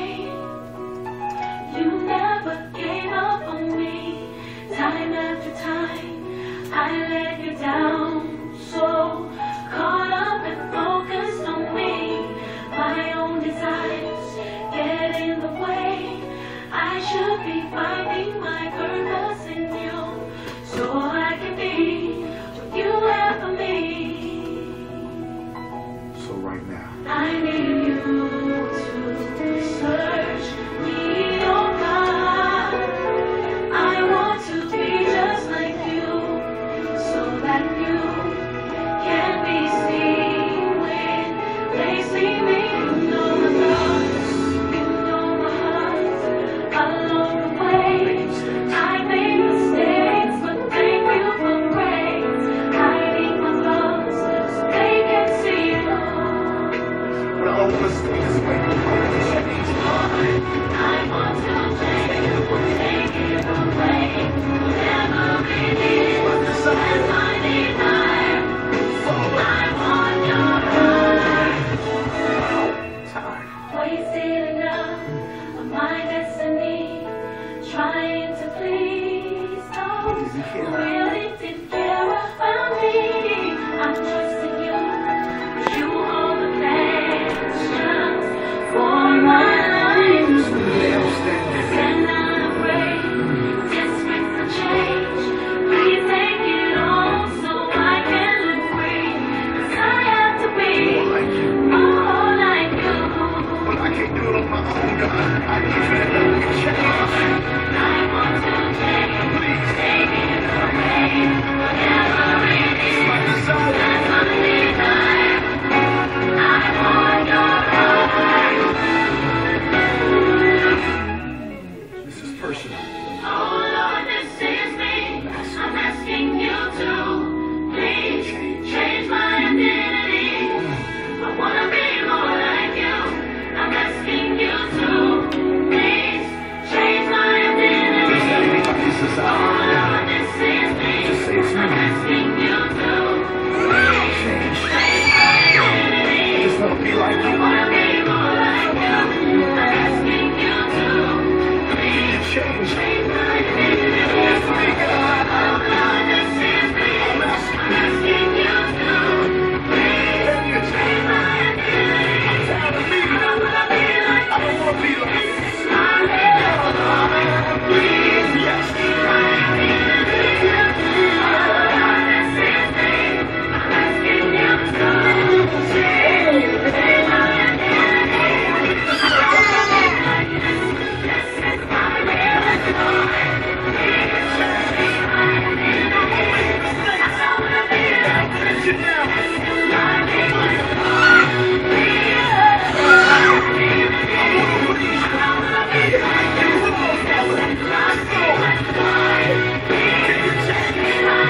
way. You never gave up on me. Time after time, I let you down. So caught up and focused on me. My own desires get in the way. I should be finding my purpose in you, so I can be what you have for me. So right now, I need you to search me, oh God. I want to be just like you, so that you can be seen when they see me. You know my thoughts, you know my heart. Along the way, I made mistakes, but thank you for grace. Hiding my flaws so they can see you. but all of us stay this way. I want to change, take it away. Whatever it is, that's my desire. I want your heart. Tired. Wasted enough of my destiny, trying to please those who really didn't care about me. I'm trusting you, 'cause you hold the plans for my life. And I'm afraid, desperate for change. Please take it all so I can live free. 'Cause I have to be more like you. But I can't do it on my own, God. I need you to help me change. I want to change, take it away. Whatever it is, My desire. that's my desire. I want your heart. This is personal. Oh Lord, this is me. I'm asking you to please change my identity. I wanna be more like you. I'm asking you to please change my identity. Is that anybody's Oh desire? Lord, this is me. Just say it's I'm me. asking you to please Change. change my identity. I just want to be like I you. wanna be more like you. I'm asking you to please Change. change my identity. It's me, God. Oh Lord, this is me. I'm I'm asking you to please change my identity. I'm tired of me. I don't wanna be like I don't want to be like this. this. My little Lord, please Yes. change my identity. Oh Lord, this is me. I'm asking you to change my identity. This is my little Lord. Please change my identity. I don't wanna be like this. Sit down. My little Lord, please change my identity. I don't wanna be like this. My little Lord, please change my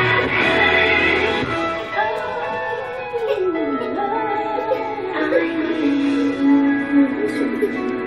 identity. I need you.